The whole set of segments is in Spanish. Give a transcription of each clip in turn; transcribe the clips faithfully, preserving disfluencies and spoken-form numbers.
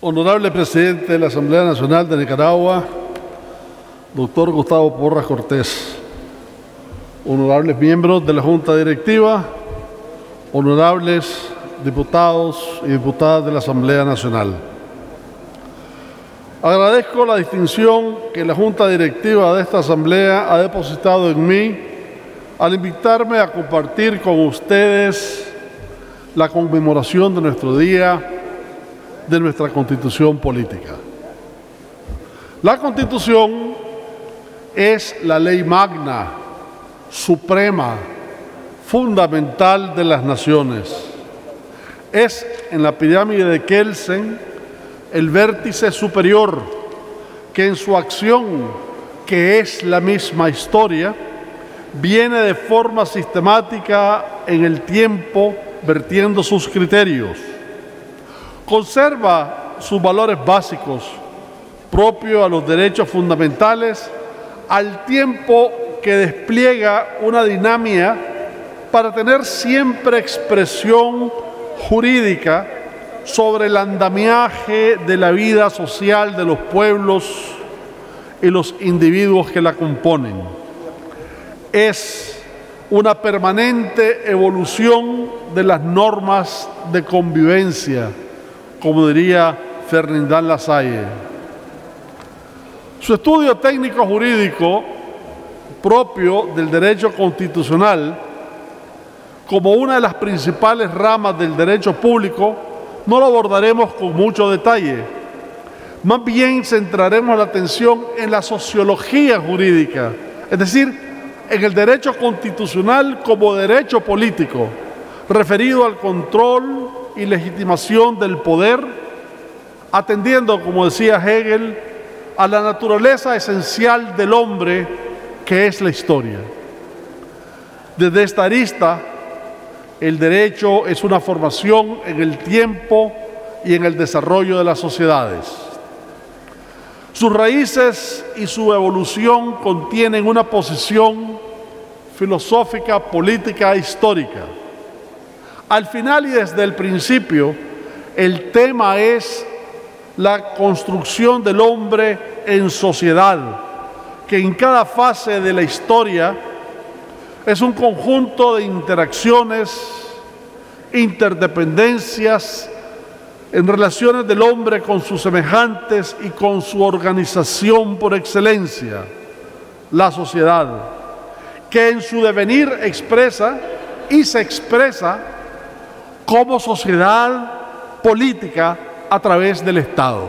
Honorable Presidente de la Asamblea Nacional de Nicaragua, doctor Gustavo Porras Cortés, honorables miembros de la Junta Directiva, honorables diputados y diputadas de la Asamblea Nacional. Agradezco la distinción que la Junta Directiva de esta Asamblea ha depositado en mí al invitarme a compartir con ustedes la conmemoración de nuestro día, de nuestra Constitución política. La Constitución es la ley magna, suprema, fundamental de las naciones. Es, en la pirámide de Kelsen, el vértice superior que en su acción, que es la misma historia, viene de forma sistemática en el tiempo vertiendo sus criterios. Conserva sus valores básicos propios a los derechos fundamentales al tiempo que despliega una dinámica para tener siempre expresión jurídica sobre el andamiaje de la vida social de los pueblos y los individuos que la componen. Es una permanente evolución de las normas de convivencia, como diría Fernand Lassalle. Su estudio técnico jurídico propio del derecho constitucional, como una de las principales ramas del derecho público, no lo abordaremos con mucho detalle. Más bien centraremos la atención en la sociología jurídica, es decir, en el derecho constitucional como derecho político, referido al control y legitimación del poder, atendiendo, como decía Hegel, a la naturaleza esencial del hombre, que es la historia. Desde esta arista, el derecho es una formación en el tiempo y en el desarrollo de las sociedades. Sus raíces y su evolución contienen una posición filosófica, política e histórica. Al final y desde el principio, el tema es la construcción del hombre en sociedad, que en cada fase de la historia es un conjunto de interacciones, interdependencias, en relaciones del hombre con sus semejantes y con su organización por excelencia, la sociedad, que en su devenir expresa y se expresa como sociedad política a través del Estado,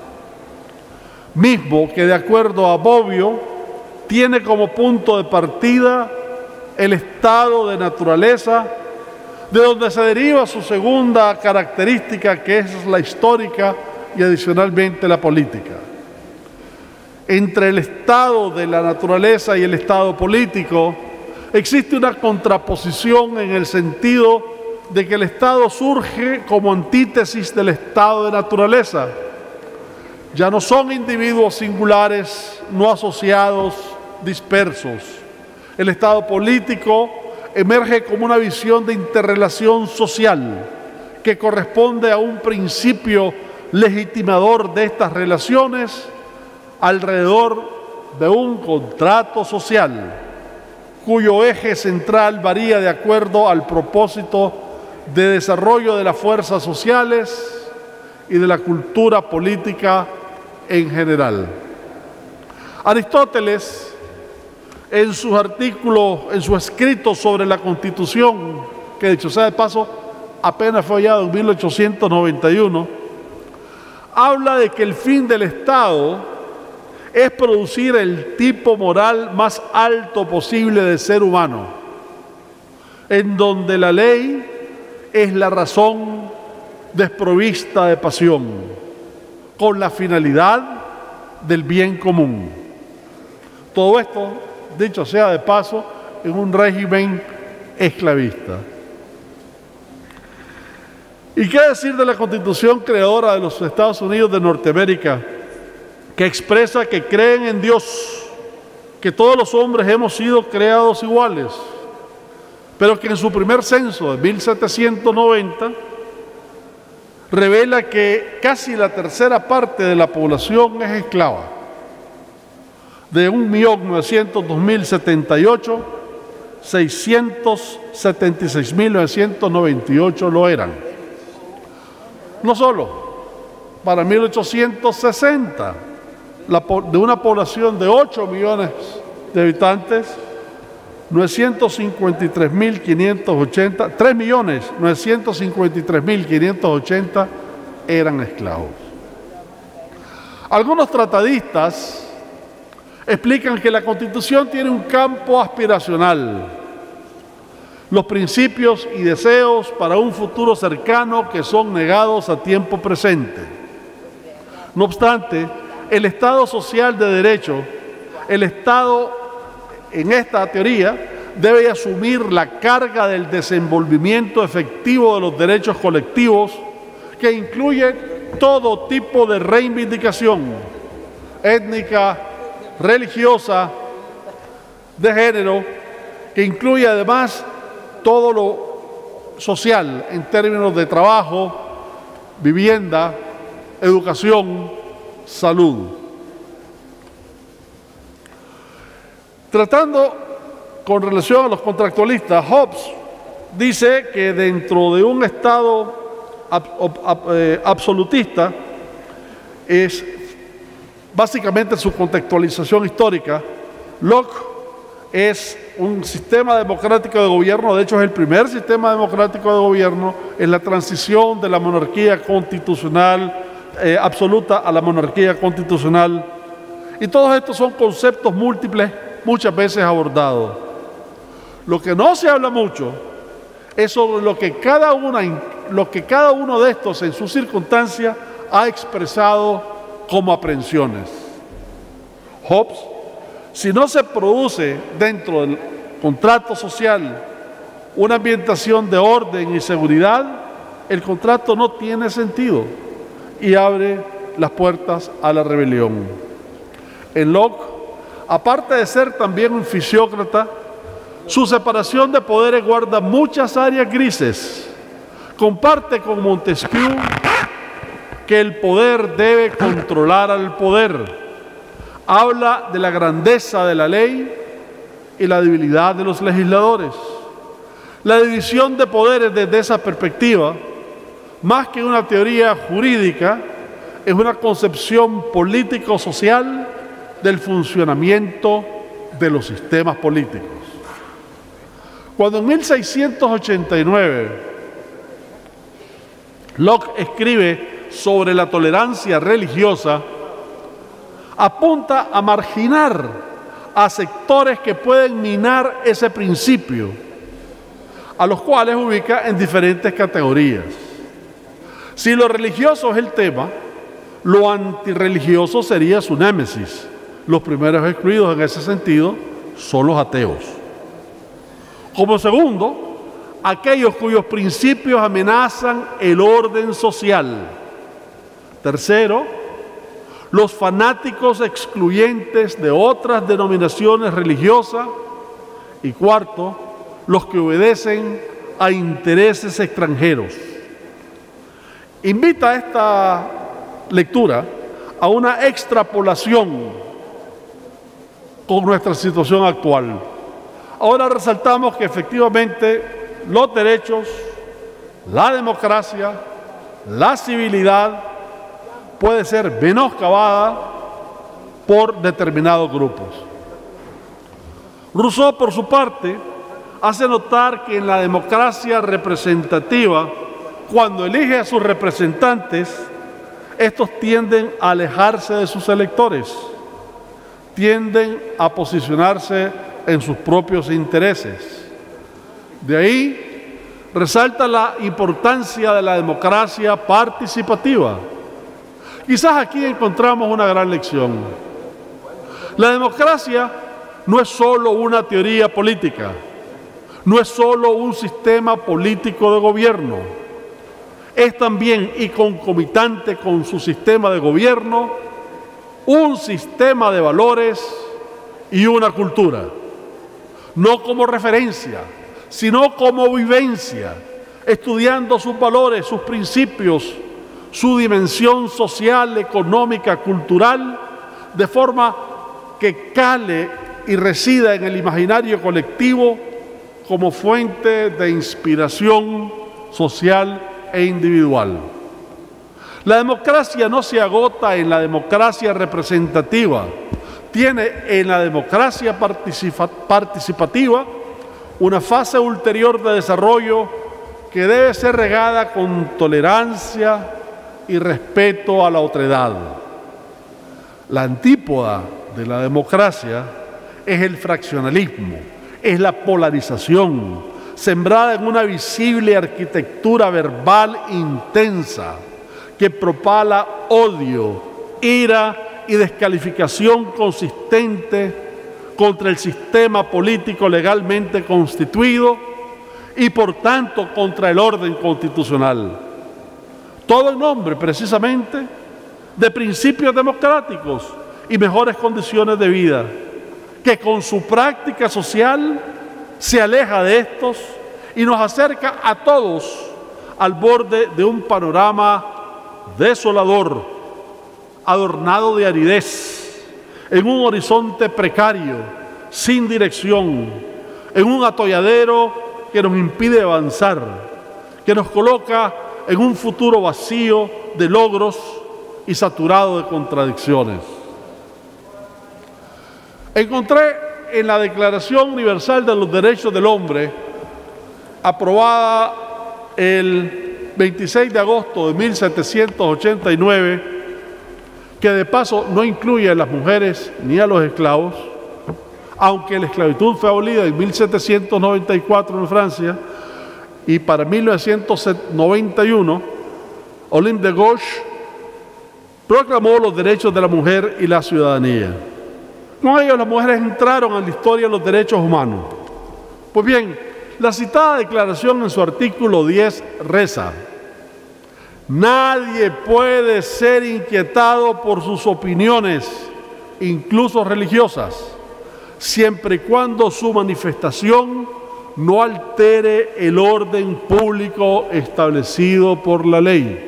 mismo que, de acuerdo a Bobbio, tiene como punto de partida el estado de naturaleza, de donde se deriva su segunda característica, que es la histórica y adicionalmente la política. Entre el estado de la naturaleza y el estado político existe una contraposición en el sentido de que el Estado surge como antítesis del estado de naturaleza. Ya no son individuos singulares, no asociados, dispersos. El Estado político emerge como una visión de interrelación social que corresponde a un principio legitimador de estas relaciones alrededor de un contrato social, cuyo eje central varía de acuerdo al propósito de desarrollo de las fuerzas sociales y de la cultura política en general. Aristóteles, en sus artículos, en su escrito sobre la Constitución, que dicho sea de paso, apenas fue hallado en mil ochocientos noventa y uno, habla de que el fin del Estado es producir el tipo moral más alto posible de ser humano, en donde la ley es la razón desprovista de pasión, con la finalidad del bien común. Todo esto, dicho sea de paso, en un régimen esclavista. ¿Y qué decir de la Constitución creadora de los Estados Unidos de Norteamérica, que expresa que creen en Dios, que todos los hombres hemos sido creados iguales, pero que en su primer censo de mil setecientos noventa revela que casi la tercera parte de la población es esclava. De un millón novecientos dos mil setenta y ocho, seiscientos setenta y seis mil novecientos noventa y ocho lo eran. No solo, para mil ochocientos sesenta, la, de una población de ocho millones de habitantes, novecientos cincuenta y tres mil quinientos ochenta, tres millones novecientos cincuenta y tres mil quinientos ochenta eran esclavos. Algunos tratadistas explican que la Constitución tiene un campo aspiracional, los principios y deseos para un futuro cercano que son negados a tiempo presente. No obstante, el Estado social de derecho, el Estado en esta teoría debe asumir la carga del desenvolvimiento efectivo de los derechos colectivos, que incluye todo tipo de reivindicación étnica, religiosa, de género, que incluye además todo lo social en términos de trabajo, vivienda, educación, salud. Tratando con relación a los contractualistas, Hobbes dice que dentro de un Estado ab, ab, eh, absolutista, es básicamente su contextualización histórica, Locke es un sistema democrático de gobierno, de hecho es el primer sistema democrático de gobierno en la transición de la monarquía constitucional eh, absoluta a la monarquía constitucional, y todos estos son conceptos múltiples muchas veces abordados. Lo que no se habla mucho es sobre lo que cada, una, lo que cada uno de estos en su circunstancia ha expresado como aprehensiones. Hobbes, si no se produce dentro del contrato social una ambientación de orden y seguridad, el contrato no tiene sentido y abre las puertas a la rebelión. En Locke, aparte de ser también un fisiócrata, su separación de poderes guarda muchas áreas grises. Comparte con Montesquieu que el poder debe controlar al poder. Habla de la grandeza de la ley y la debilidad de los legisladores. La división de poderes desde esa perspectiva, más que una teoría jurídica, es una concepción político-social del funcionamiento de los sistemas políticos. Cuando en mil seiscientos ochenta y nueve Locke escribe sobre la tolerancia religiosa, apunta a marginar a sectores que pueden minar ese principio, a los cuales ubica en diferentes categorías. Si lo religioso es el tema, lo antirreligioso sería su némesis. Los primeros excluidos en ese sentido son los ateos. Como segundo, aquellos cuyos principios amenazan el orden social. Tercero, los fanáticos excluyentes de otras denominaciones religiosas. Y cuarto, los que obedecen a intereses extranjeros. Invita esta lectura a una extrapolación con nuestra situación actual. Ahora resaltamos que efectivamente los derechos, la democracia, la civilidad puede ser menoscabada por determinados grupos. Rousseau, por su parte, hace notar que en la democracia representativa, cuando elige a sus representantes, estos tienden a alejarse de sus electores, tienden a posicionarse en sus propios intereses. De ahí resalta la importancia de la democracia participativa. Quizás aquí encontramos una gran lección. La democracia no es solo una teoría política, no es solo un sistema político de gobierno, es también y concomitante con su sistema de gobierno un sistema de valores y una cultura, no como referencia, sino como vivencia, estudiando sus valores, sus principios, su dimensión social, económica, cultural, de forma que cale y resida en el imaginario colectivo como fuente de inspiración social e individual. La democracia no se agota en la democracia representativa, tiene en la democracia participa- participativa una fase ulterior de desarrollo que debe ser regada con tolerancia y respeto a la otredad. La antípoda de la democracia es el fraccionalismo, es la polarización, sembrada en una visible arquitectura verbal intensa que propala odio, ira y descalificación consistente contra el sistema político legalmente constituido y por tanto contra el orden constitucional. Todo en nombre precisamente de principios democráticos y mejores condiciones de vida, que con su práctica social se aleja de estos y nos acerca a todos al borde de un panorama desolador, adornado de aridez, en un horizonte precario, sin dirección, en un atolladero que nos impide avanzar, que nos coloca en un futuro vacío de logros y saturado de contradicciones. Encontré en la Declaración Universal de los Derechos del Hombre, aprobada el veintiséis de agosto de mil setecientos ochenta y nueve, que de paso no incluye a las mujeres ni a los esclavos, aunque la esclavitud fue abolida en mil setecientos noventa y cuatro en Francia, y para mil novecientos noventa y uno, Olympe de Gouges proclamó los derechos de la mujer y la ciudadanía. Con ellos las mujeres entraron en la historia de los derechos humanos. Pues bien, la citada declaración en su artículo diez reza: nadie puede ser inquietado por sus opiniones, incluso religiosas, siempre y cuando su manifestación no altere el orden público establecido por la ley.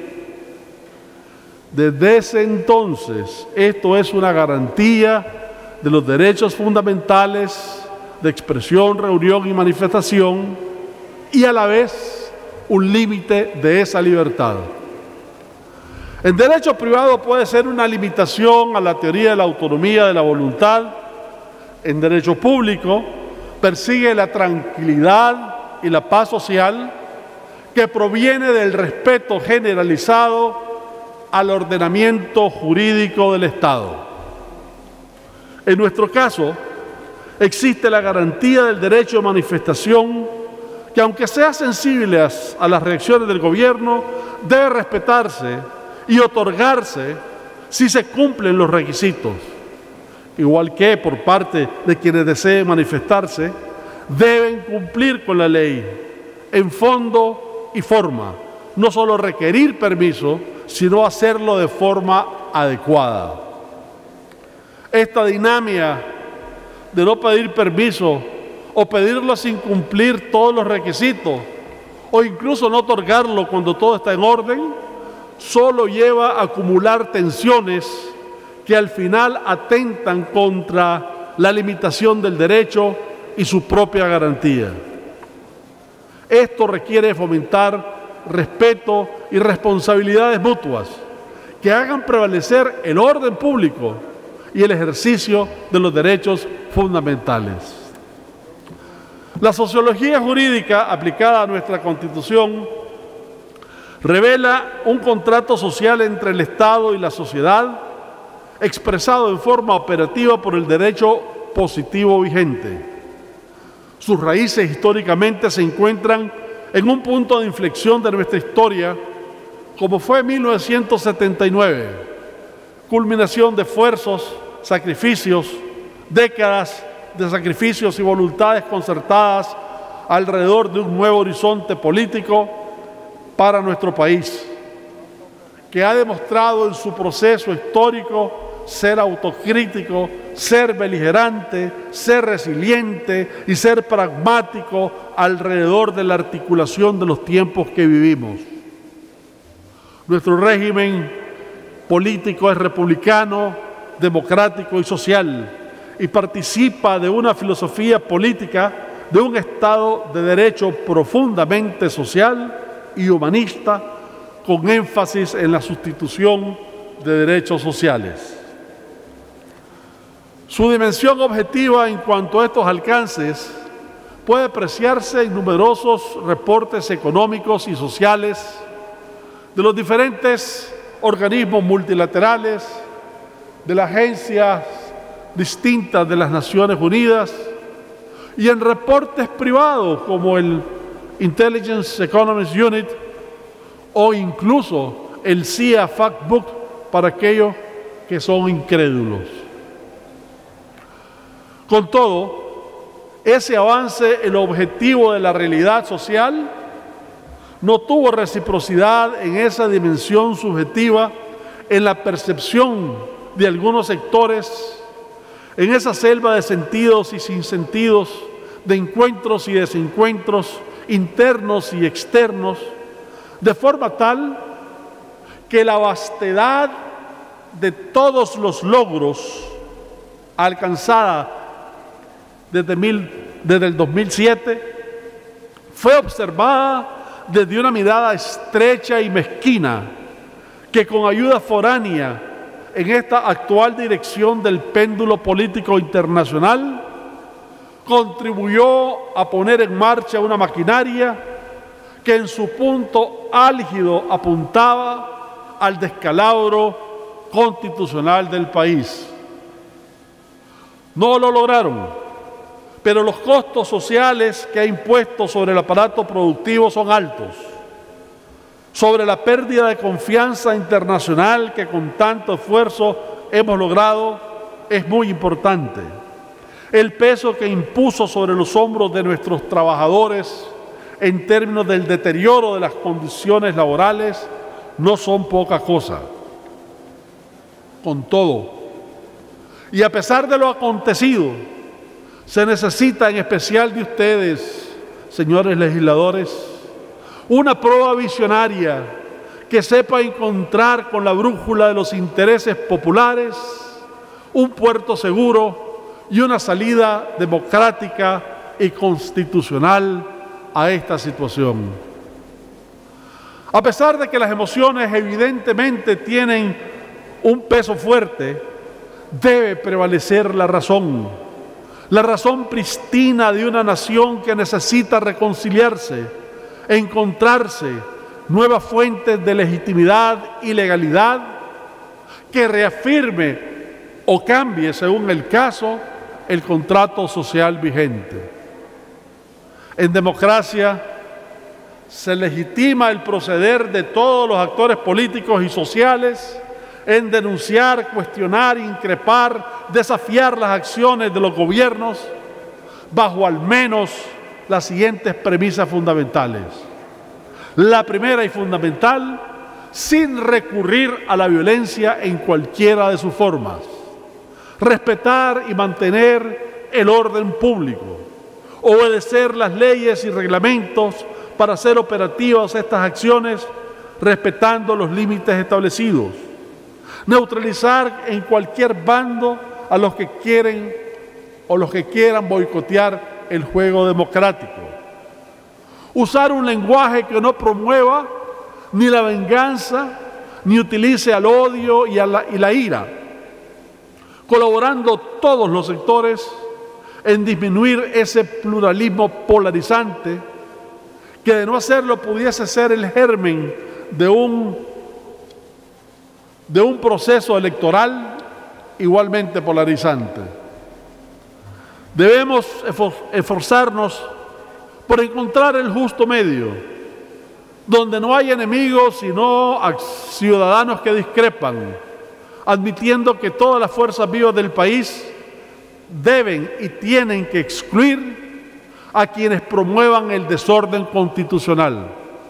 Desde ese entonces, esto es una garantía de los derechos fundamentales de expresión, reunión y manifestación, y a la vez un límite de esa libertad. En derecho privado puede ser una limitación a la teoría de la autonomía de la voluntad. En derecho público persigue la tranquilidad y la paz social que proviene del respeto generalizado al ordenamiento jurídico del Estado. En nuestro caso, existe la garantía del derecho de manifestación que, aunque sea sensible a las reacciones del gobierno, debe respetarse y otorgarse si se cumplen los requisitos. Igual que por parte de quienes deseen manifestarse, deben cumplir con la ley en fondo y forma, no solo requerir permiso, sino hacerlo de forma adecuada. Esta dinámica de no pedir permiso o pedirlo sin cumplir todos los requisitos o incluso no otorgarlo cuando todo está en orden, solo lleva a acumular tensiones que al final atentan contra la limitación del derecho y su propia garantía. Esto requiere fomentar respeto y responsabilidades mutuas que hagan prevalecer el orden público y el ejercicio de los derechos fundamentales. La sociología jurídica aplicada a nuestra Constitución revela un contrato social entre el Estado y la sociedad, expresado en forma operativa por el derecho positivo vigente. Sus raíces históricamente se encuentran en un punto de inflexión de nuestra historia, como fue mil novecientos setenta y nueve, culminación de esfuerzos, sacrificios, décadas de sacrificios y voluntades concertadas alrededor de un nuevo horizonte político para nuestro país, que ha demostrado en su proceso histórico ser autocrítico, ser beligerante, ser resiliente y ser pragmático alrededor de la articulación de los tiempos que vivimos. Nuestro régimen político es republicano, democrático y social, y participa de una filosofía política de un Estado de Derecho profundamente social y humanista, con énfasis en la sustitución de derechos sociales. Su dimensión objetiva en cuanto a estos alcances puede apreciarse en numerosos reportes económicos y sociales de los diferentes organismos multilaterales, de las agencias distintas de las Naciones Unidas y en reportes privados como el Intelligence Economics Unit o incluso el C I A Factbook para aquellos que son incrédulos. Con todo, ese avance en el objetivo de la realidad social no tuvo reciprocidad en esa dimensión subjetiva en la percepción de algunos sectores, en esa selva de sentidos y sinsentidos, de encuentros y desencuentros, internos y externos, de forma tal que la vastedad de todos los logros alcanzada desde, mil, desde el dos mil siete fue observada desde una mirada estrecha y mezquina que con ayuda foránea en esta actual dirección del péndulo político internacional contribuyó a poner en marcha una maquinaria que en su punto álgido apuntaba al descalabro constitucional del país. No lo lograron, pero los costos sociales que ha impuesto sobre el aparato productivo son altos. Sobre la pérdida de confianza internacional que con tanto esfuerzo hemos logrado es muy importante. El peso que impuso sobre los hombros de nuestros trabajadores en términos del deterioro de las condiciones laborales no son poca cosa. Con todo, y a pesar de lo acontecido, se necesita en especial de ustedes, señores legisladores, una prueba visionaria que sepa encontrar con la brújula de los intereses populares un puerto seguro y una salida democrática y constitucional a esta situación. A pesar de que las emociones evidentemente tienen un peso fuerte, debe prevalecer la razón, la razón pristina de una nación que necesita reconciliarse, encontrarse nuevas fuentes de legitimidad y legalidad que reafirme o cambie, según el caso, el contrato social vigente. En democracia se legitima el proceder de todos los actores políticos y sociales en denunciar, cuestionar, increpar, desafiar las acciones de los gobiernos bajo al menos las siguientes premisas fundamentales. La primera y fundamental, sin recurrir a la violencia en cualquiera de sus formas. Respetar y mantener el orden público. Obedecer las leyes y reglamentos para hacer operativas estas acciones, respetando los límites establecidos. Neutralizar en cualquier bando a los que quieren o los que quieran boicotear el juego democrático. Usar un lenguaje que no promueva ni la venganza, ni utilice al odio y, a la, y la ira, colaborando todos los sectores en disminuir ese pluralismo polarizante que de no hacerlo pudiese ser el germen de un, de un proceso electoral igualmente polarizante. Debemos esforzarnos por encontrar el justo medio, donde no hay enemigos sino ciudadanos que discrepan, admitiendo que todas las fuerzas vivas del país deben y tienen que excluir a quienes promuevan el desorden constitucional,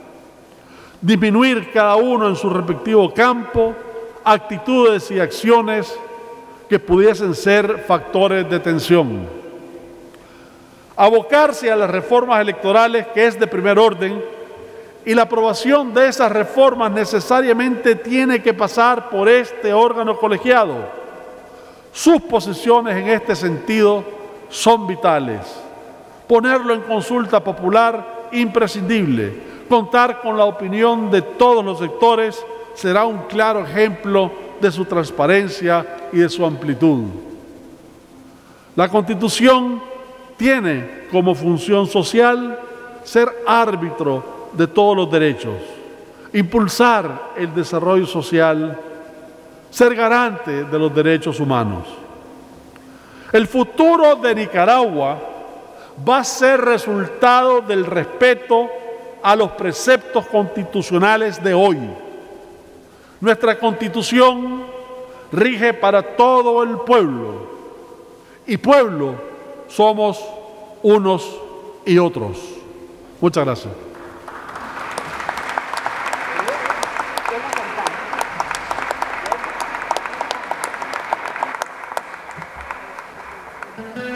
disminuir cada uno en su respectivo campo actitudes y acciones que pudiesen ser factores de tensión. Abocarse a las reformas electorales, que es de primer orden, y la aprobación de esas reformas necesariamente tiene que pasar por este órgano colegiado. Sus posiciones en este sentido son vitales. Ponerlo en consulta popular, imprescindible. Contar con la opinión de todos los sectores será un claro ejemplo de su transparencia y de su amplitud. La Constitución tiene como función social ser árbitro de todos los derechos, impulsar el desarrollo social, ser garante de los derechos humanos. El futuro de Nicaragua va a ser resultado del respeto a los preceptos constitucionales de hoy. Nuestra Constitución rige para todo el pueblo, y pueblo somos unos y otros. Muchas gracias. Thank you.